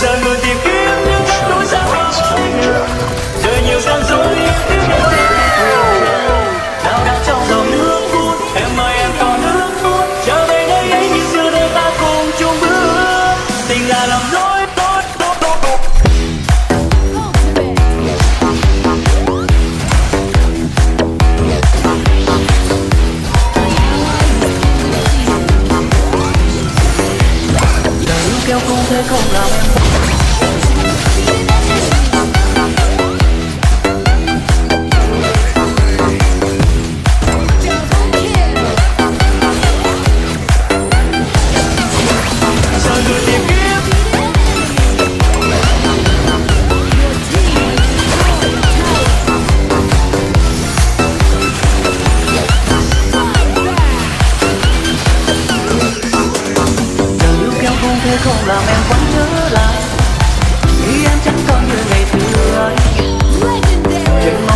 giờ người tìm kiếm những cách lối xa vời đời nhiều gian dối nào đặt trong dòng nước phút em ơi em còn nước phút trở về nơi ấy như xưa nơi ta cùng chung bước tình là lầm lỗi kéo không thể không làm em giờ người tìm kiếm không thể không làm em vẫn nhớ lại khi em chẳng còn như ngày xưa ấy.